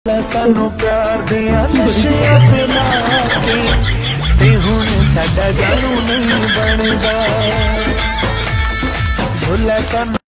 सानू प्यार दिया नशियां ते ला के ते हुण साडा जानू नहीं बनदा भुला सानू।